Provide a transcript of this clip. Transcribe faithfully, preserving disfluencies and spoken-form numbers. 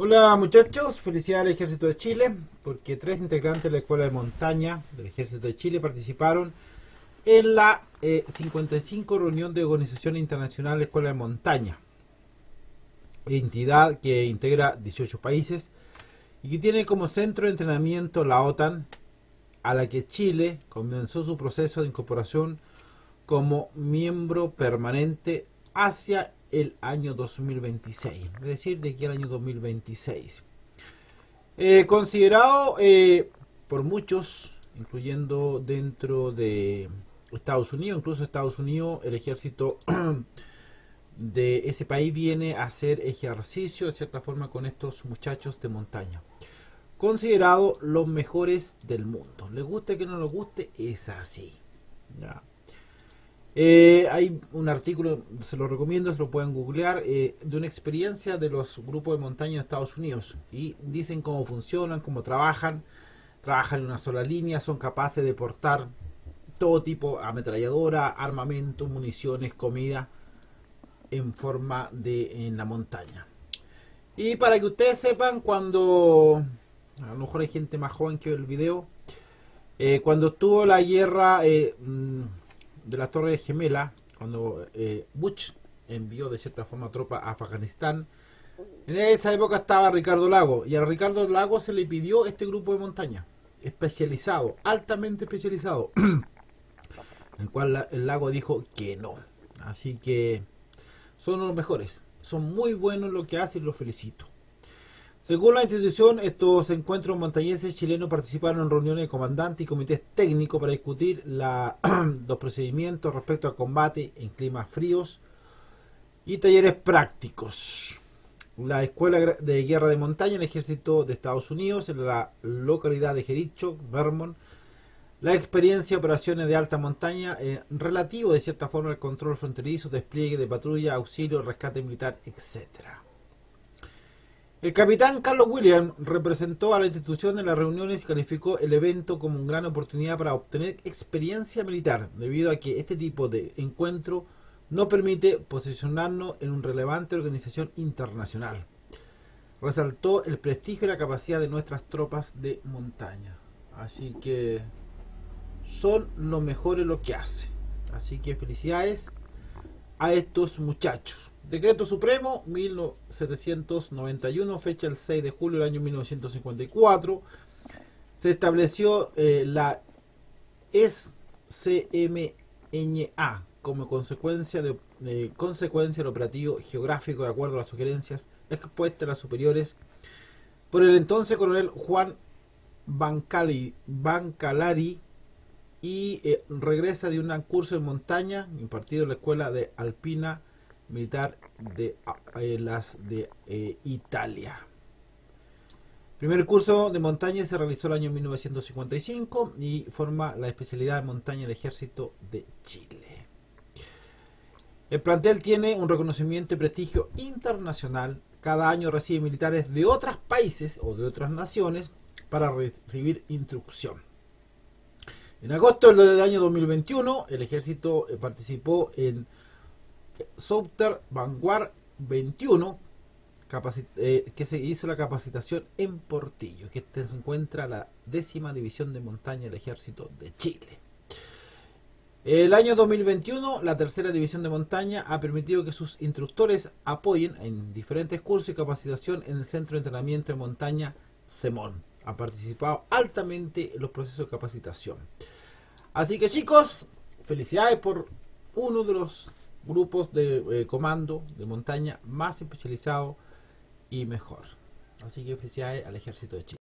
Hola muchachos, felicidades al Ejército de Chile, porque tres integrantes de la Escuela de Montaña del Ejército de Chile participaron en la eh, cincuenta y cinco reunión de Organización Internacional de Escuela de Montaña, entidad que integra dieciocho países y que tiene como centro de entrenamiento la OTAN, a la que Chile comenzó su proceso de incorporación como miembro permanente hacia el año dos mil veintiséis, es decir, de aquí al año dos mil veintiséis. Eh, considerado eh, por muchos, incluyendo dentro de Estados Unidos, incluso Estados Unidos, el ejército de ese país viene a hacer ejercicio de cierta forma con estos muchachos de montaña. Considerado los mejores del mundo. Les guste que no les guste, es así. ¿Ya? Eh, hay un artículo, se lo recomiendo, se lo pueden googlear, eh, de una experiencia de los grupos de montaña de Estados Unidos. Y dicen cómo funcionan, cómo trabajan. Trabajan en una sola línea, son capaces de portar todo tipo, ametralladora, armamento, municiones, comida, en forma de en la montaña. Y para que ustedes sepan, cuando a lo mejor hay gente más joven que ve el video, eh, cuando estuvo la guerra eh, de las Torres Gemelas, cuando eh, Bush envió de cierta forma tropas a Afganistán, en esa época estaba Ricardo Lago, y a Ricardo Lago se le pidió este grupo de montaña, especializado, altamente especializado, en el cual la, el Lago dijo que no. Así que son los mejores, son muy buenos lo que hacen y los felicito. Según la institución, estos encuentros montañeses chilenos participaron en reuniones de comandantes y comités técnicos para discutir la, los procedimientos respecto al combate en climas fríos y talleres prácticos. La Escuela de Guerra de Montaña del Ejército de Estados Unidos, en la localidad de Jericho, Vermont, la experiencia de operaciones de alta montaña eh, relativo de cierta forma al control fronterizo, despliegue de patrulla, auxilio, rescate militar, etcétera. El capitán Carlos Williams representó a la institución en las reuniones y calificó el evento como una gran oportunidad para obtener experiencia militar, debido a que este tipo de encuentro nos permite posicionarnos en una relevante organización internacional. Resaltó el prestigio y la capacidad de nuestras tropas de montaña. Así que son los mejores lo que hacen. Así que felicidades a estos muchachos. Decreto Supremo mil setecientos noventa y uno, fecha el seis de julio del año mil novecientos cincuenta y cuatro. Se estableció eh, la S C M N A como consecuencia de eh, consecuencia del operativo geográfico de acuerdo a las sugerencias expuestas a las superiores por el entonces coronel Juan Bancali, Bancalari, y eh, regresa de un curso en montaña impartido en la Escuela de Alpina Militar de eh, las de eh, Italia. El primer curso de montaña se realizó el año mil novecientos cincuenta y cinco y forma la especialidad de montaña del Ejército de Chile. El plantel tiene un reconocimiento y prestigio internacional. Cada año recibe militares de otros países o de otras naciones para recibir instrucción. En agosto del año dos mil veintiuno, el ejército participó en Southern Vanguard veintiuno, eh, que se hizo la capacitación en Portillo, que este se encuentra la décima división de montaña del ejército de Chile. El año dos mil veintiuno, la tercera división de montaña ha permitido que sus instructores apoyen en diferentes cursos y capacitación en el Centro de Entrenamiento de Montaña CEMON. Han participado altamente en los procesos de capacitación. Así que chicos, felicidades por uno de los grupos de eh, comando de montaña más especializado y mejor. Así que felicidades al Ejército de Chile.